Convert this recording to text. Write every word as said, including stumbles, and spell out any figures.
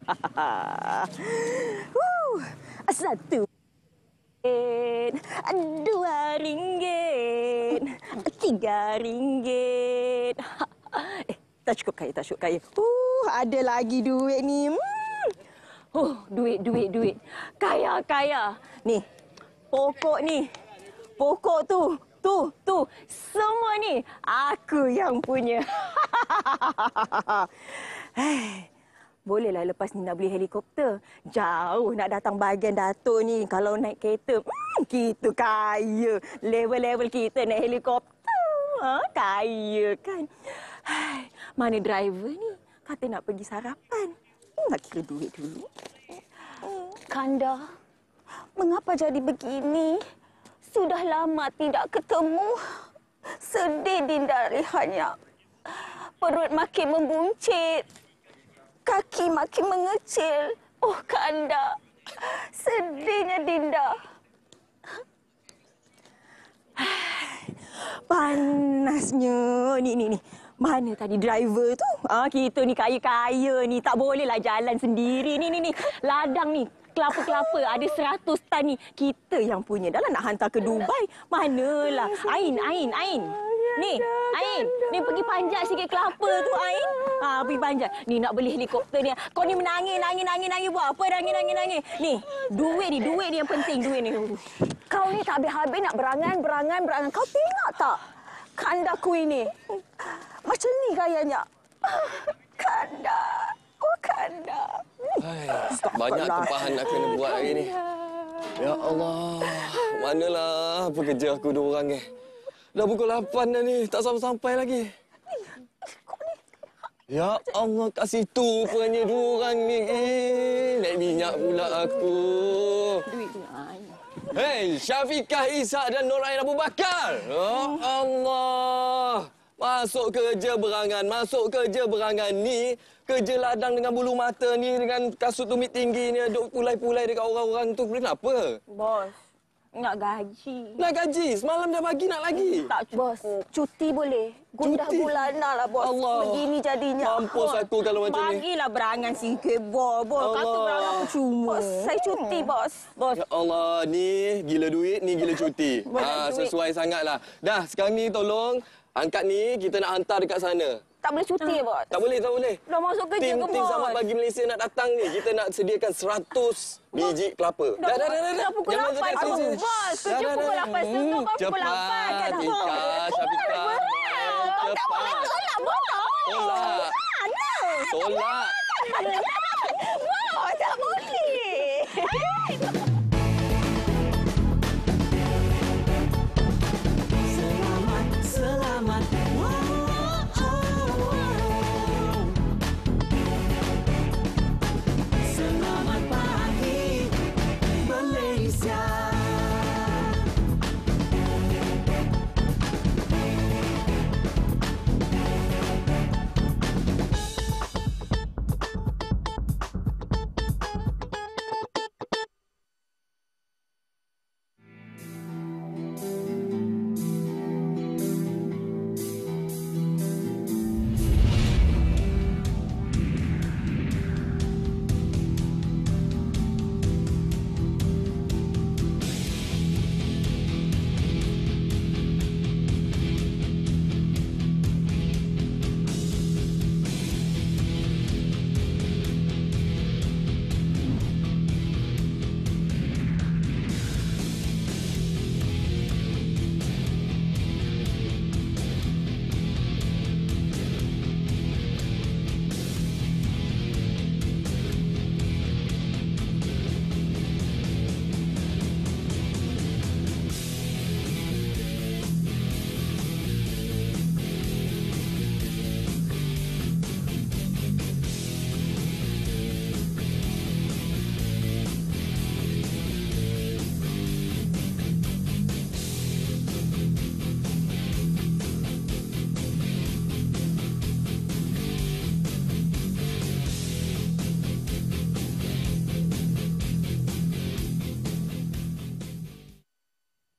Wuh, satu ringgit, dua ringgit, tiga ringgit. Eh, tak cukup kaya, tak cukup kaya. Uh, ada lagi duit ni. Hmm. Oh, duit, duit, duit. Kaya, kaya. Ni, pokok ni. Pokok tu, tu, tu. Semua ni aku yang punya. Hei. Bolehlah lepas ni nak beli helikopter. Jauh nak datang bahagian Dato' ni. Kalau naik kereta, hmm, kita kaya. Level-level kita naik helikopter. Ha, kaya kan? Hai, mana driver ni? Kata nak pergi sarapan. Hmm, nak kira duit dulu. Kanda, mengapa jadi begini? Sudah lama tidak ketemu. Sedih Dinda lihatnya. Perut makin membuncit. Kaki makin mengecil. Oh, Kanda. Sedihnya Dinda. Panasnya. Ni, ni, ni. Mana tadi driver tu? Ah, kita ni kaya-kaya ni. Tak bolehlah jalan sendiri. Ni, ni, ni. Ladang ni. Kelapa-kelapa. Ada seratus tan ni. Kita yang punya. Dah lah nak hantar ke Dubai. Manalah. Ain, Ain, Ain. Ni, Ain. Ni pergi panjat sikit kelapa tu, Ain. Ha, pergi panjat. Ni nak beli helikopter ni. Kau ni menangis, nangis, nangis, nangis. Buat apa nangis, nangis, nangis? Ni, duit ni. Duit ni yang penting. Duit ni. Kau ni tak habis-habis nak berangan, berangan, berangan. Kau tengok tak? Kandaku ini. Macam ni gayanya. Kanda. Oh, Kanda. Hai, banyak tempahan nak kena buat hari ni. Ya Allah. Manalah pekerja aku dua orang ni. Dah pukul lapan dah ni. Tak sampai-sampai lagi. Ya Allah, kat situ rupanya dua orang ni. Eh, naik minyak pula aku. Duit tu, Ain. Hei, Syafiqah Ishak dan Norain Abu Bakar. Ya Allah. Masuk kerja berangan, masuk kerja berangan ni. Kerja ladang dengan bulu mata ni, dengan kasut tumit tinggi ni. Duk pulai-pulai dekat orang-orang tu. Kenapa? Bos, nak gaji. Nak gaji? Semalam dah bagi, nak lagi? Tak cukup. Bos, cuti boleh. Gundah Cuti? bulanan lah, bos. Allah. Begini jadinya. Mampus aku kalau macam ni. Bagilah berangan sikit, bos. Bos, kata Allah. berangan percuma. Bos, saya cuti, bos. Bos, Ya Allah, ni gila duit, ni gila cuti. Banyak ha, duit. sesuai sangatlah. Dah, sekarang ni tolong angkat ni, kita nak hantar dekat sana. Tak boleh cuti, bos. Tak boleh, tak boleh. dah masuk kerja Tim, ke, tim bos? Selamat Pagi Malaysia nak datang ni. Kita nak sediakan seratus biji kelapa. Dah, dah, dah, dah. Dah pukul Jangan lapan, dekat bos. sini. Bos, kerja Dah, dah, pukul dah. lapan setengah, Hmm, kau pukul lapan. Cepat, Kan, Ika, bos. Syafiqah. Cepat. Tolak, bos. Tolak. Tolak. Bos, tak boleh.